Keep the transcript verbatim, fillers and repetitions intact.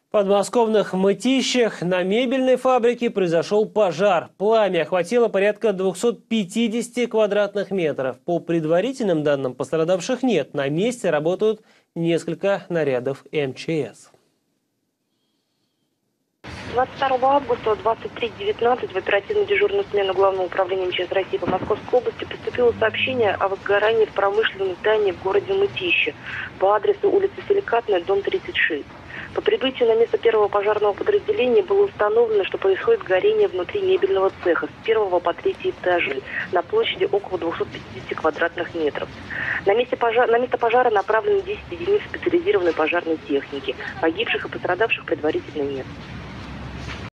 В подмосковных Мытищах на мебельной фабрике произошел пожар. Пламя охватило порядка двухсот пятидесяти квадратных метров. По предварительным данным, пострадавших нет. На месте работают несколько нарядов эм че эс. двадцать второго августа двадцать три девятнадцать в оперативно-дежурную смену Главного управления эм че эс России по Московской области поступило сообщение о возгорании в промышленном здании в городе Мытищи по адресу улица Силикатная, дом тридцать шесть. По прибытию на место первого пожарного подразделения было установлено, что происходит горение внутри мебельного цеха с первого по третий этажи на площади около двухсот пятидесяти квадратных метров. На месте пожара, на место пожара направлены десять единиц специализированной пожарной техники. Погибших и пострадавших предварительно нет.